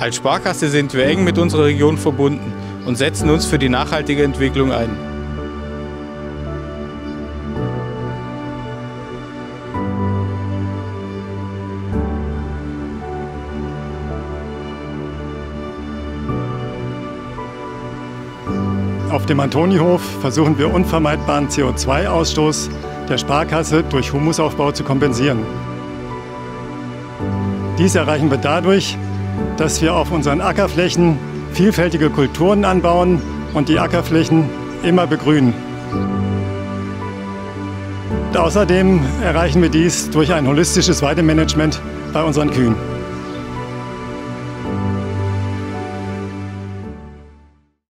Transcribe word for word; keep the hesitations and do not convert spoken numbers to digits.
Als Sparkasse sind wir eng mit unserer Region verbunden und setzen uns für die nachhaltige Entwicklung ein. Auf dem Antonihof versuchen wir unvermeidbaren C O zwei Ausstoß der Sparkasse durch Humusaufbau zu kompensieren. Dies erreichen wir dadurch, dass wir auf unseren Ackerflächen vielfältige Kulturen anbauen und die Ackerflächen immer begrünen. Und außerdem erreichen wir dies durch ein holistisches Weidemanagement bei unseren Kühen.